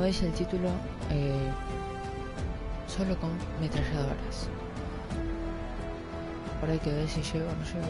dice el título, solo con metralladoras. Por ahí que ver si llego o no llego.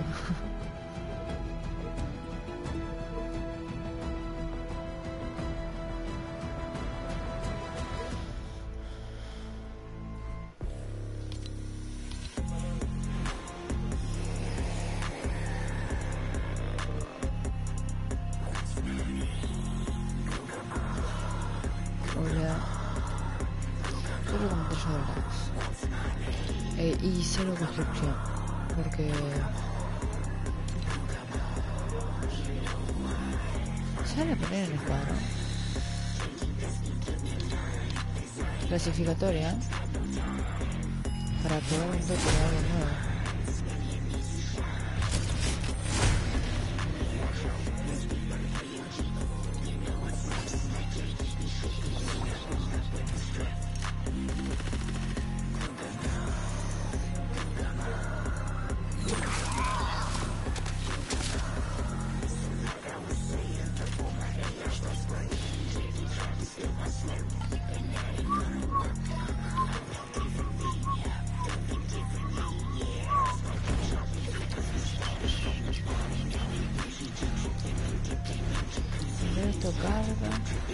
Hola. Solo con metralladoras. Y cero construcción. Porque ya la poner en el cuadro. Clasificatoria para probar un toque de algo nuevo. Esto carga.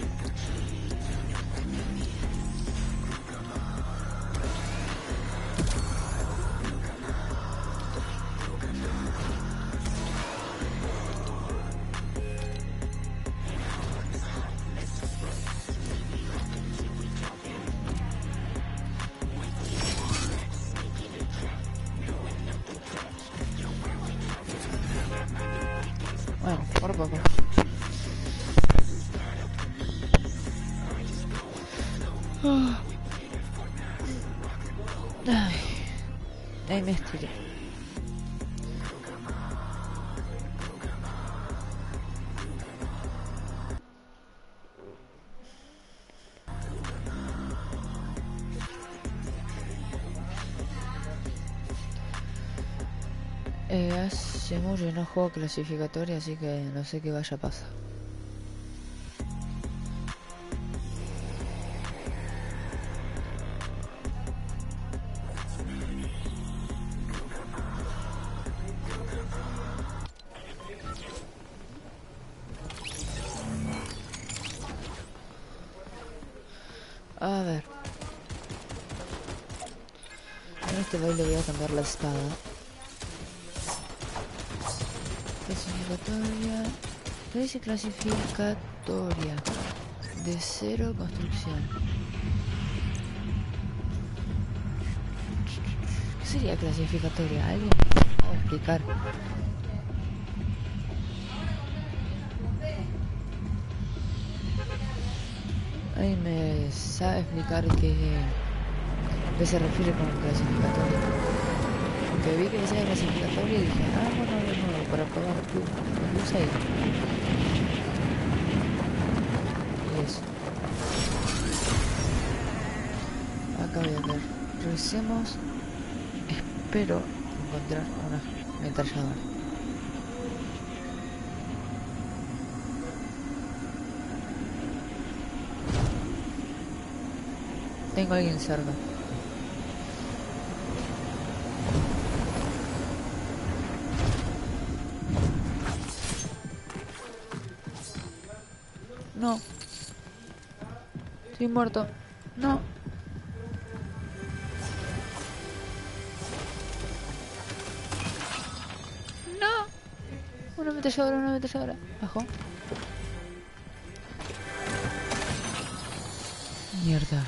Bueno, por poco. Ay, ahí me estiré. Hace mucho que no juego clasificatoria, así que no sé qué vaya a pasar. A ver. En este baile voy a cambiar la espada. Clasificatoria. ¿Qué dice clasificatoria? De cero construcción. ¿Qué sería clasificatoria? ¿Alguien me puede explicar? ¿Alguien me sabe explicar qué se refiere con clasificatoria? Porque vi que decía clasificatoria y dije, bueno, de nuevo, para probar plus ahí. Y eso. Acá voy a ver. Revisemos. Espero encontrar una ametralladora. Tengo a alguien cerca. No. Estoy muerto. No. No. Una ametralladora. Bajo. Mierda.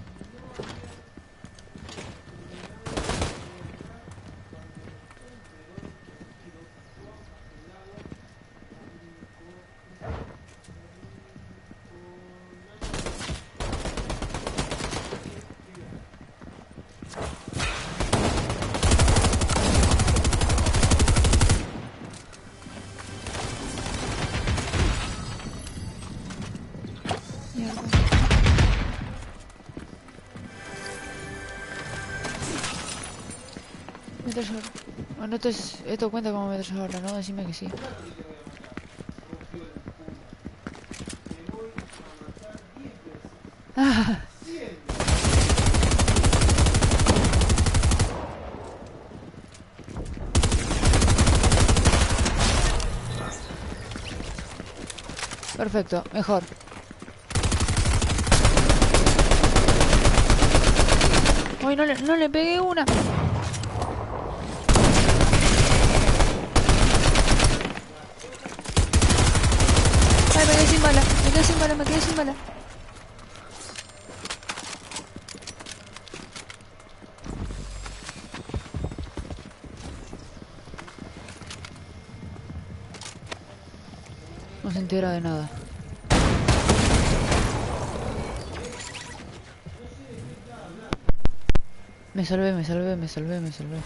Bueno, esto cuenta como ametralladora, ¿no? Decime que sí. Perfecto, mejor. Uy, no le pegué una. Ay, me quedé sin bala, me quedé sin bala, me quedé sin bala. No se entera de nada. Me salvé, me salvé, me salvé, me salvé.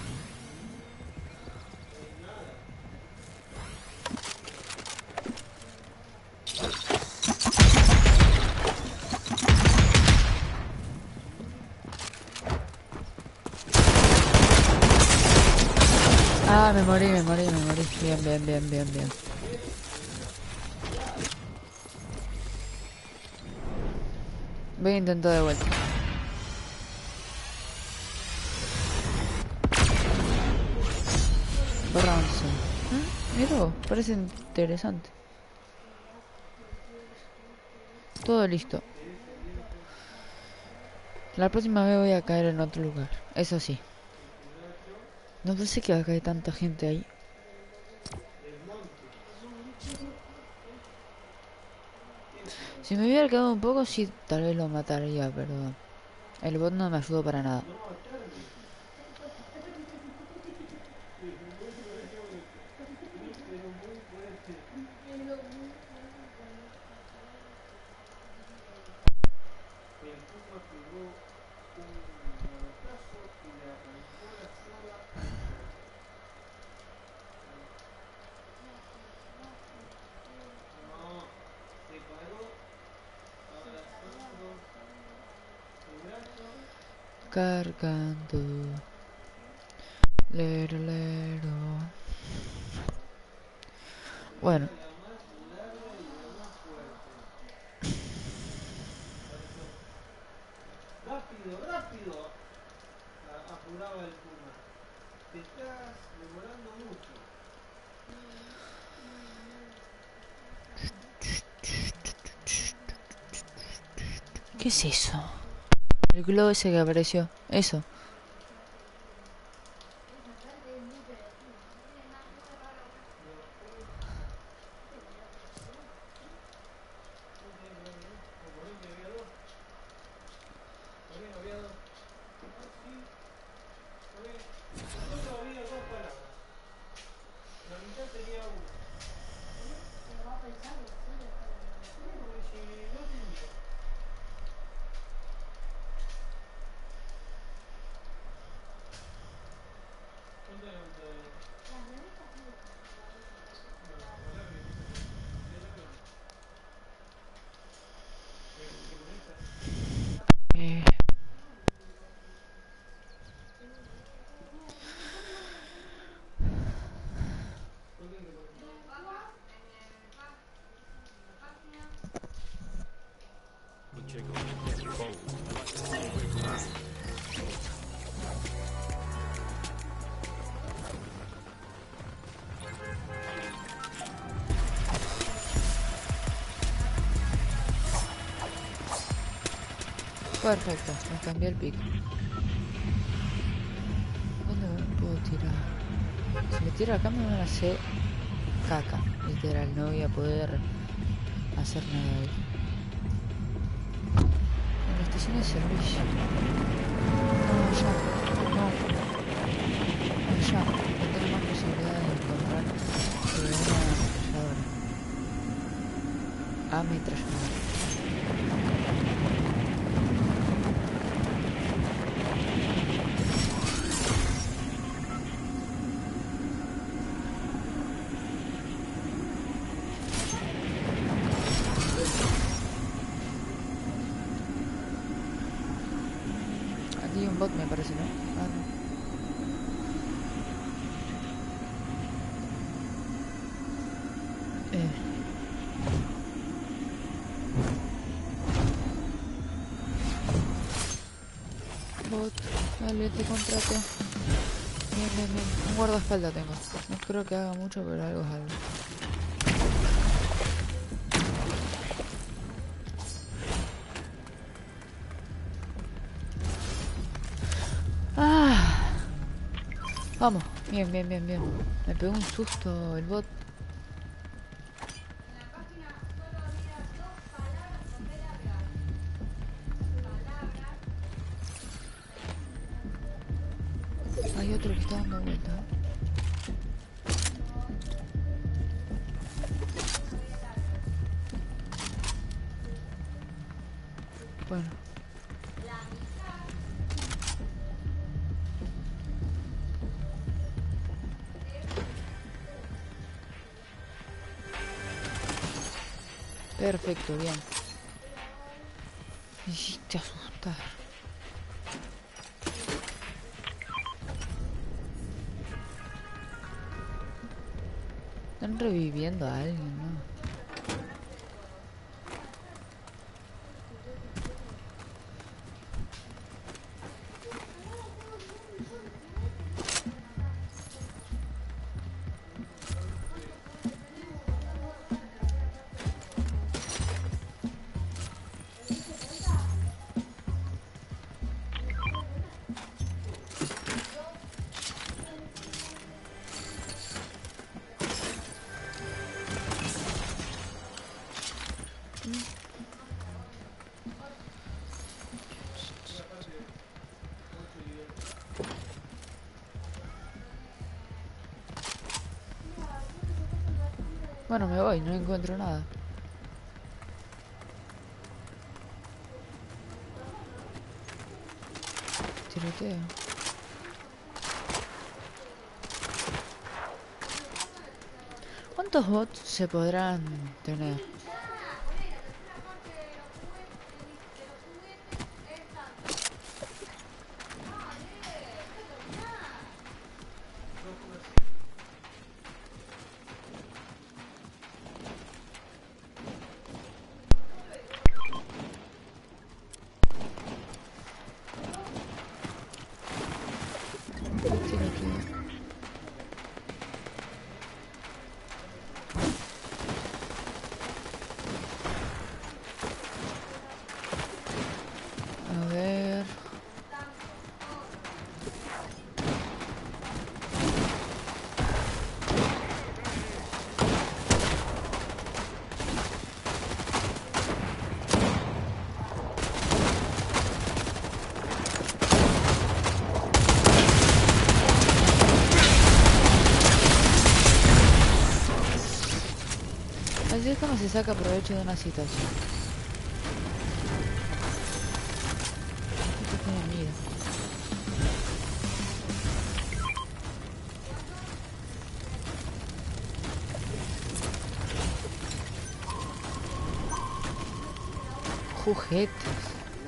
Ah, me morí, me morí, me morí. Bien, bien, bien, bien, bien. Voy a intentar de vuelta. Bronce. Mira vos, parece interesante. Todo listo. La próxima vez voy a caer en otro lugar. Eso sí. No pensé que iba a caer tanta gente ahí. Si me hubiera quedado un poco, sí, tal vez lo mataría, pero el bot no me ayudó para nada. Cargando. Lero, lero. Bueno. Rápido, rápido. Apuraba el Puma. Te estás demorando mucho. ¿Qué es eso? El globo ese que apareció. Eso. Perfecto, me cambié el pico. ¿Dónde me puedo tirar? Si me tiro acá me van a hacer caca, literal, no voy a poder hacer nada ahí. En la estación de servicio. No, ya, no. No, ya, no tengo más posibilidad de encontrar una ametralladora. Ametralladora. Aquí un bot me parece, ¿no? Ah, no. Bot, dale, te contrato. Bien, bien, bien. Un guardaespaldas tengo. No creo que haga mucho, pero algo es algo. Vamos, bien, bien, bien, bien. Me pegó un susto el bot. Hay otro que está dando vuelta. Bueno. Perfecto, bien. Me hiciste asustar. Están reviviendo a alguien, ¿no? Bueno, me voy, no encuentro nada. Tiroteo. ¿Cuántos bots se podrán tener? Tiroteo. A ver. Así es como se saca provecho de una situación. Esto tiene miedo. Juguetes.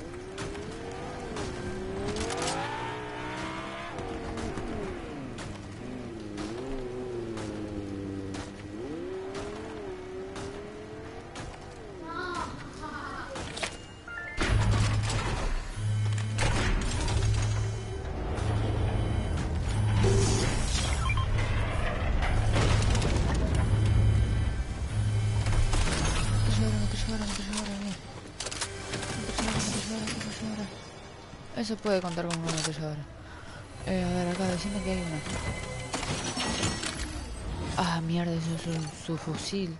Eso puede contar como una ametralladora. A ver, acá decime que hay una. Ah, mierda, eso es un subfusil.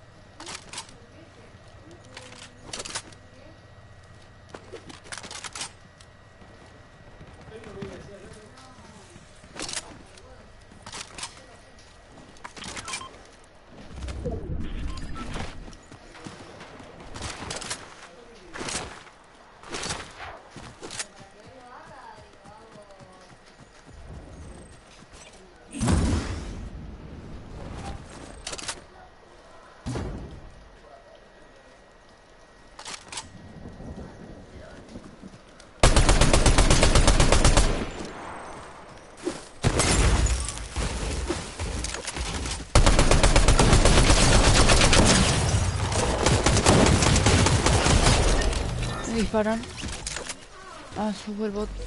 Me disparan. Ah, subo el bot.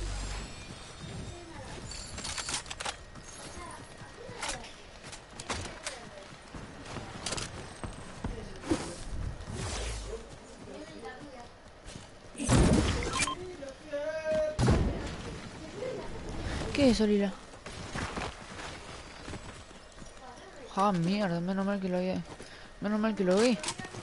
¿Qué es eso, Lila? Ah, mierda, menos mal que lo había. Menos mal que lo vi.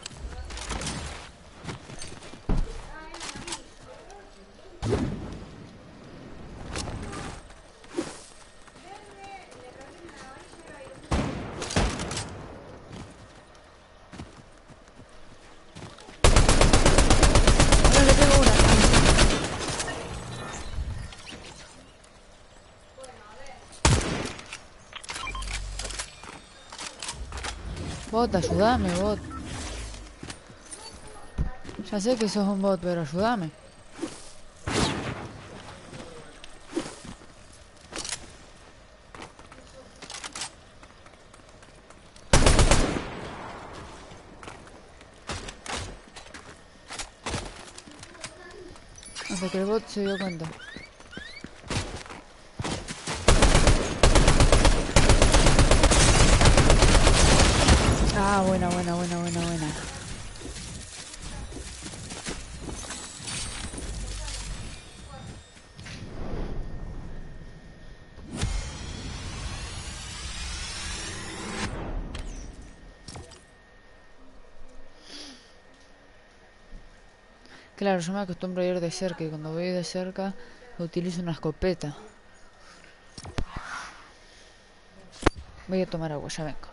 Ahora le pego una. Bot, ayúdame, bot. Ya sé que sos un bot, pero ayúdame. Hasta que el bot se dio cuenta. Ah, buena, buena, buena, buena, buena. Claro, yo me acostumbro a ir de cerca y cuando voy de cerca utilizo una escopeta. Voy a tomar agua, ya vengo.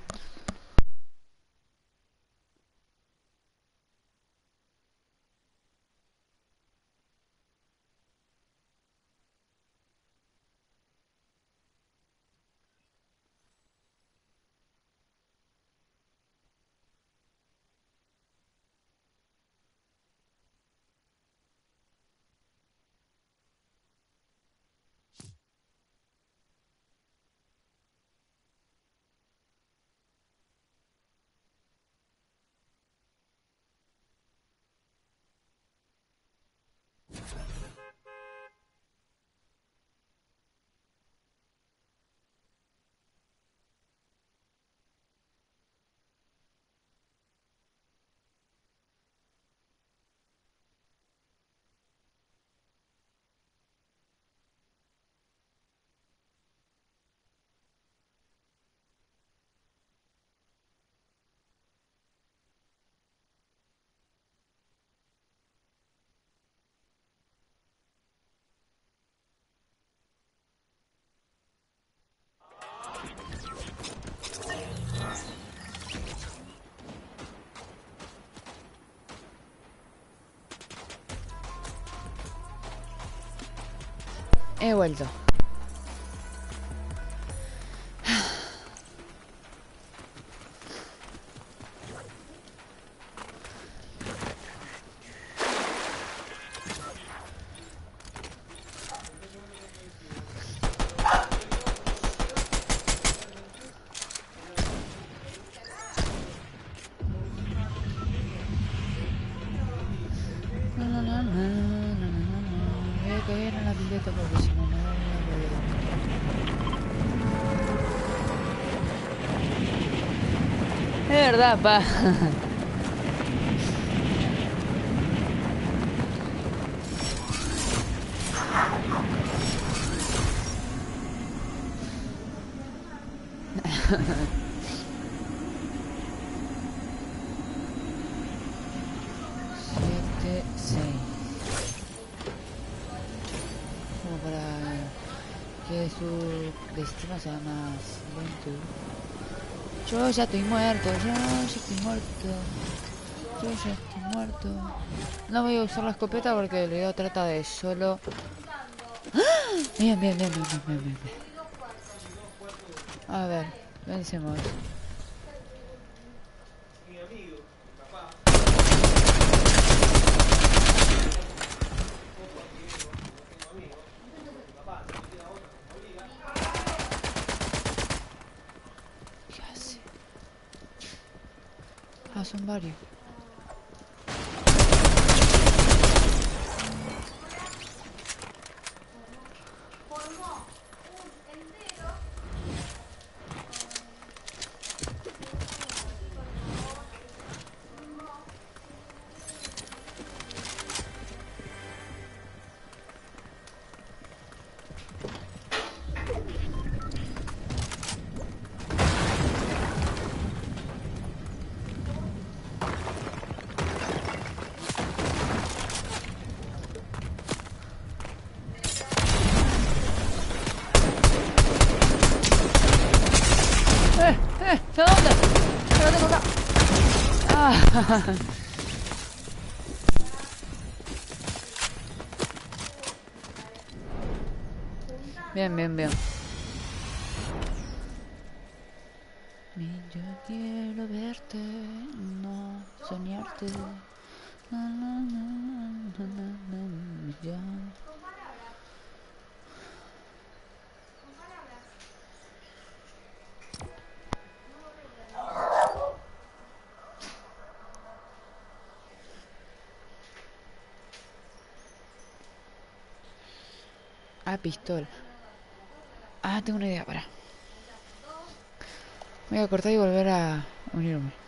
He vuelto. No, no, no, no, no, no, no. Voy a caer en la pileta porque si no me voy a volver. Es verdad, pa. Siete, seis. Como para que su destino sea más lento. Yo ya estoy muerto, yo ya estoy muerto. Yo ya estoy muerto. No voy a usar la escopeta porque el video trata de solo... Bien, bien, bien, bien, bien, bien, bien. A ver, vencemos. Mi amigo, mi papá, poco aquí no tengo amigos, mi papá se me queda otra, me obliga. ¿Qué hace? Ah, son varios. ¿Dónde? ¡Lo tengo acá! ¡Ah! Bien, bien, bien. Y yo quiero verte, no soñarte. Na, na, na, na, na, na, ya. Ah, pistola. Ah, tengo una idea, para. Voy a cortar y volver a unirme.